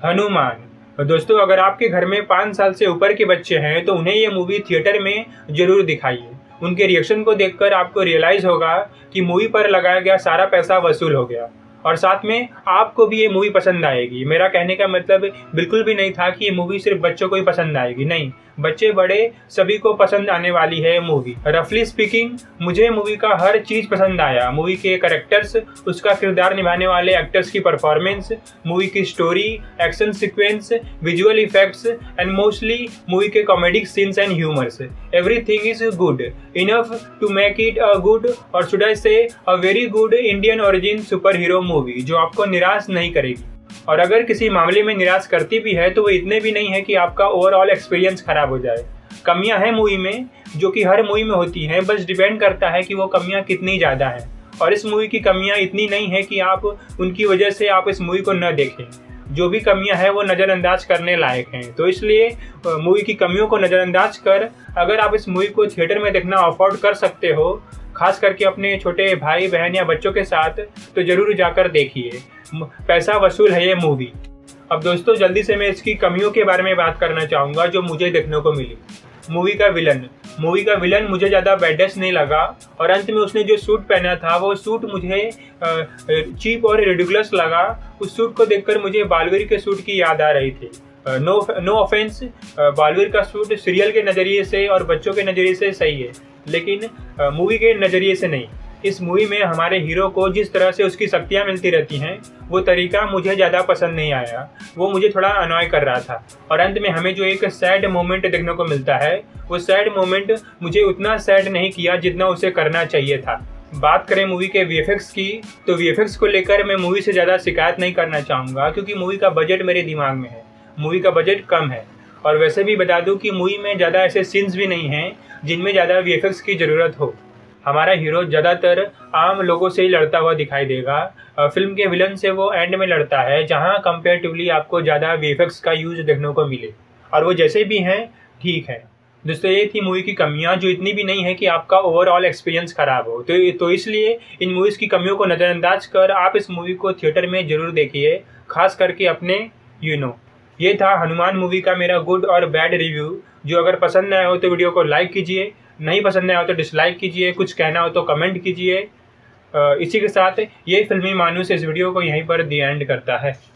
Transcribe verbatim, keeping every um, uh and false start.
हनुमान। तो दोस्तों, अगर आपके घर में पाँच साल से ऊपर के बच्चे हैं तो उन्हें ये मूवी थिएटर में ज़रूर दिखाइए। उनके रिएक्शन को देखकर आपको रियलाइज़ होगा कि मूवी पर लगाया गया सारा पैसा वसूल हो गया और साथ में आपको भी ये मूवी पसंद आएगी। मेरा कहने का मतलब बिल्कुल भी नहीं था कि ये मूवी सिर्फ बच्चों को ही पसंद आएगी, नहीं, बच्चे बड़े सभी को पसंद आने वाली है मूवी। रफली स्पीकिंग, मुझे मूवी का हर चीज़ पसंद आया। मूवी के कैरेक्टर्स, उसका किरदार निभाने वाले एक्टर्स की परफॉर्मेंस, मूवी की story, action sequence, visual effects and mostly movie के comedic scenes and humours. Everything is good enough to make it a good or should I say a very good Indian origin super hero movie, जो आपको निराश नहीं करेगी। और अगर किसी मामले में निराश करती भी है तो वो इतने भी नहीं है कि आपका ओवरऑल एक्सपीरियंस खराब हो जाए। कमियां हैं मूवी में, जो कि हर मूवी में होती हैं, बस डिपेंड करता है कि वो कमियां कितनी ज़्यादा हैं। और इस मूवी की कमियां इतनी नहीं है कि आप उनकी वजह से आप इस मूवी को न देखें। जो भी कमियां हैं वो नज़रअंदाज करने लायक हैं। तो इसलिए मूवी की कमियों को नज़रअंदाज कर अगर आप इस मूवी को थिएटर में देखना अफोर्ड कर सकते हो, खास करके अपने छोटे भाई बहन या बच्चों के साथ, तो ज़रूर जाकर देखिए। पैसा वसूल है ये मूवी। अब दोस्तों, जल्दी से मैं इसकी कमियों के बारे में बात करना चाहूँगा जो मुझे देखने को मिली। मूवी का विलन मूवी का विलन मुझे ज़्यादा बैडेस्ट नहीं लगा और अंत में उसने जो सूट पहना था वो सूट मुझे चीप और रिडिकुलस लगा। उस सूट को देखकर मुझे बालवीर के सूट की याद आ रही थी। नो नो ऑफेंस, बालवीर का सूट सीरियल के नज़रिए से और बच्चों के नज़रिए से सही है, लेकिन मूवी के नज़रिए से नहीं। इस मूवी में हमारे हीरो को जिस तरह से उसकी शक्तियाँ मिलती रहती हैं, वो तरीका मुझे ज़्यादा पसंद नहीं आया। वो मुझे थोड़ा अनॉय कर रहा था। और अंत में हमें जो एक सैड मोमेंट देखने को मिलता है, वो सैड मोमेंट मुझे उतना सैड नहीं किया जितना उसे करना चाहिए था। बात करें मूवी के वी एफ एक्स की, तो वी एफ एक्स को लेकर मैं मूवी से ज़्यादा शिकायत नहीं करना चाहूँगा, क्योंकि मूवी का बजट मेरे दिमाग में है। मूवी का बजट कम है और वैसे भी बता दूँ कि मूवी में ज़्यादा ऐसे सीन्स भी नहीं हैं जिनमें ज़्यादा वी एफ एक्स की ज़रूरत हो। हमारा हीरो ज़्यादातर आम लोगों से ही लड़ता हुआ दिखाई देगा। फिल्म के विलन से वो एंड में लड़ता है, जहां कंपेरेटिवली आपको ज़्यादा वी एफ एक्स का यूज़ देखने को मिले, और वो जैसे भी हैं ठीक है। दोस्तों, ये थी मूवी की कमियां, जो इतनी भी नहीं है कि आपका ओवरऑल एक्सपीरियंस खराब हो। तो तो इसलिए इन मूवीज़ की कमियों को नज़रअंदाज कर आप इस मूवी को थिएटर में ज़रूर देखिए, खास करके अपने यू नो। ये था हनुमान मूवी का मेरा गुड और बैड रिव्यू। जो अगर पसंद आया हो तो वीडियो को लाइक कीजिए, नहीं पसंद आया हो तो डिसलाइक कीजिए, कुछ कहना हो तो कमेंट कीजिए। इसी के साथ ये फिल्मी मानूस इस वीडियो को यहीं पर दी एंड करता है।